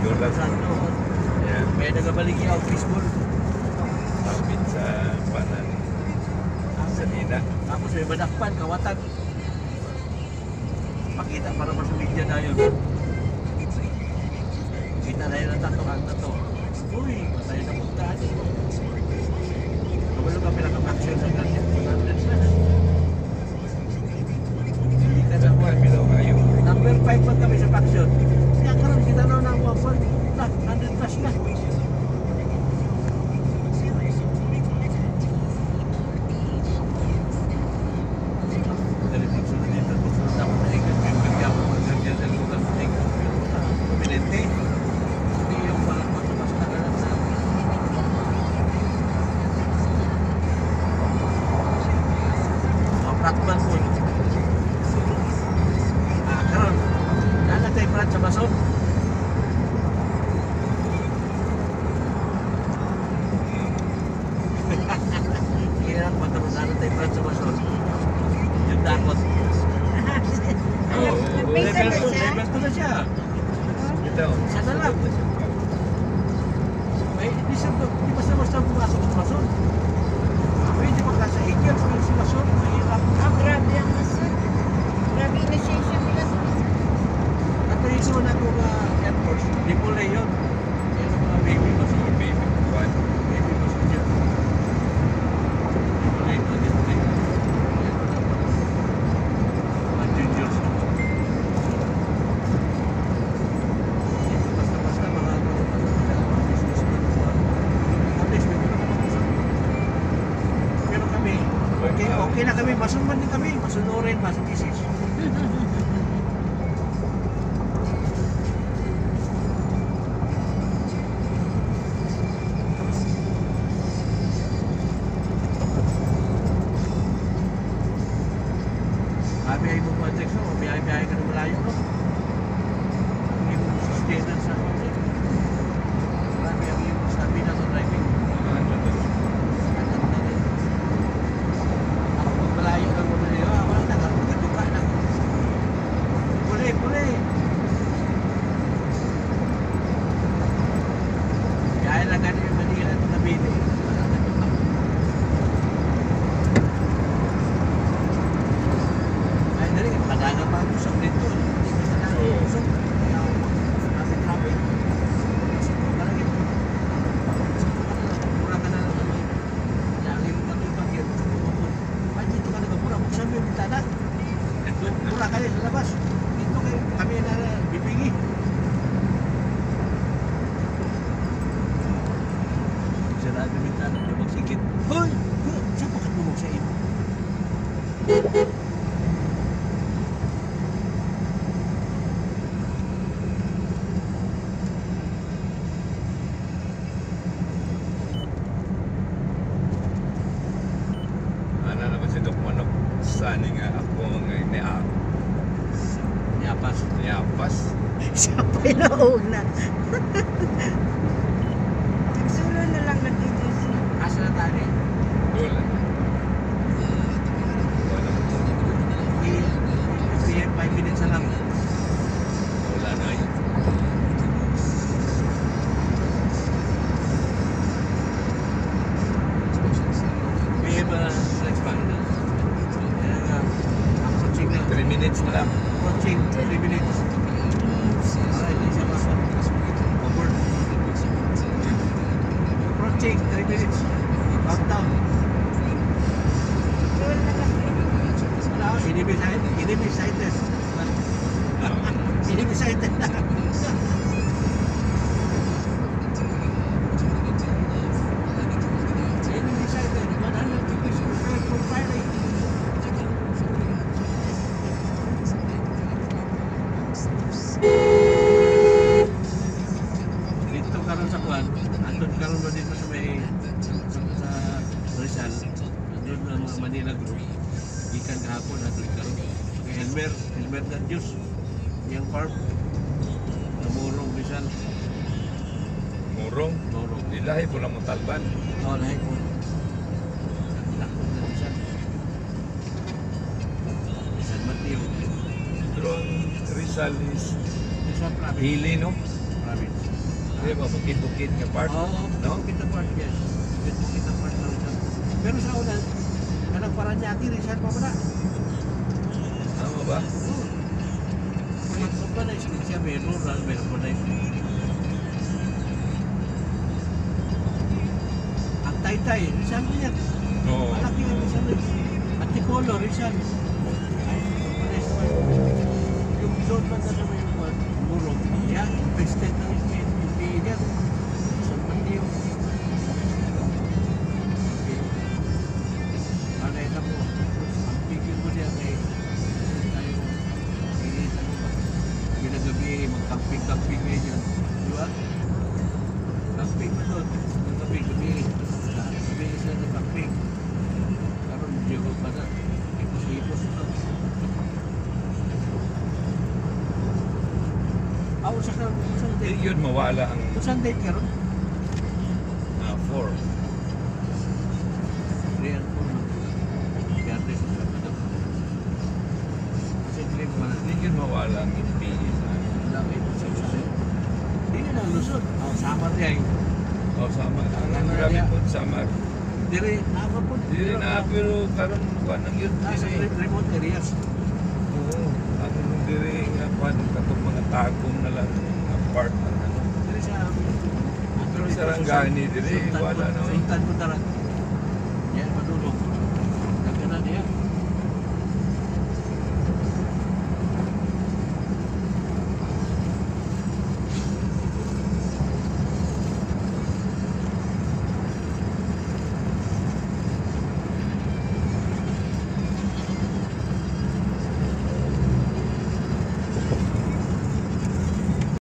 Jordan. Santo. Yeah. May nagabalik yung baseball. Kapit sa panan. Sa Nina. Tapos may badakpan, kawatan. Pakita para sa media na yun. Kita na yun ang tato. Uy, patay na puntaan eh. Kabalo ka pinaka-action sa ganyan. Hindi ka na Sa Bilaw kayo. Number 5 pa kami sa faction. Kaya karoon kita na ng 100 plus na. Rakban po. Karoon. Dala tayo pala sa baso. Kaya magkaroon dala tayo pala sa baso. Yung dakot. Nag-visa na siya? Level 2 na siya. Ito. Isa na lang. Ay, di basta-basta pumasok sa baso. Pwede magkasa Eagles, may si baso. Mahirap. Grabe ang maso. Grabe initiation nila sa maso. At ito na kung Air Force, di po na yun. Yan ang mga baby baso. Baby. One. Baby baso dyan. Di po na yun. Mga juniors. Basta-basta mga businessmen. At least, may pinapapasok. Pero kami, okay na kami. Masunman din kami. Masunurin, masubisis. Biyahe mo po, Alex, no? Biyahe ka na malayo, no? Hindi mo sustenance sa konti. Marami ang iyong stamina sa driving. Ako pag malayo lang mo na yun, wala na, magkaduka na. Puli! Biyahe lang ganun yung Manila at Cavite. Ay, dali, padaga pa ako sa dito. Hindi ka na usok. Kaya ako, traffic. Sino ka lang ito? Mura ka na lang kami. Lagi mo matibag yan. Ay, dito ka nagmura. Buksan mo yung bintana. Mura kayo sa labas. Dito kayo, kami na bibigi. Sarado yung bintana. Yung magsikit. Hoy! Saan bakit bumog sa iyo? Ano naman si Doc Manok? Sani nga ako nga Yapas. niyapas. Siya pa yung nauna. Nagsulo na lang na dito siya. Asa na tayo? Doon. PM 5 minutes na lang. Wala na yun. PM next month. Approaching na. 3 minutes na lang. Approaching 3 minutes. Alright, isa pa. Over. Approaching 3 minutes. Countdown. Roll na lang. Wala, enemy sighted. Enemy sighted na. Enemy sighted. 100 degrees prepared for firing. Dito karon sa Kuan, andun karon mo dito sa may sa Rizal, andun ang mga Manila group. Ikan kahapon andun karon. Kay Elmer na Diyos. Yang farm. Namurong Rizal. Murong. Murong. Ilahi po lang mo talban. Oh, lahi po. Lakot na Rizal. San Mateo. Pero ang Rizal is Rizal province. hili, no? Province. Di ba, bukid-bukid nga part. Oo, No? kita part, yes. Kita part na Rizal. Pero sa ulan, kanang Paranaque, Rizal pa pala. Tama ba? Oo. Kung pa na isip siya, may rural, meron pa na isip. Ang Taytay, Rizal din yan. Oo. Malaki ang Rizal din. At Ticolo, Rizal. Ay, wala isip. Yung doon pa na naman yung burong. Yan, invested na yung yan. Sa Mateo. Okay. Alay na po. Ang pigil mo niya kay tayo. Inita mo ba? Ginagabi, mag-camping-camping ngayon yun. Di ba? Camping mo doon. Yung gabi-gabi. Gabi isa na camping. Karoon, Diego pa na. Ipos-ipos na. Usang date. Yun, mawala ang Usang date ka ron? 4. Real po. Garte sa Sabado. Kasi hindi mo na. Hindi yun mawala ang NPA sa amin. Laki mo sa sa'yo. Hindi na lang lusot. Sama niya eh. O, sama. Ang grabe po, sama. Dire, ako po. Hindi rin na, pero karoon ko nang yun. Nasa remote areas. Oo. Ang diri nga kwan, katong mga tagong na lang nga part ng ano. Dire sa... Pero sa Rangani, dire, wala na. Sultan mo talaga.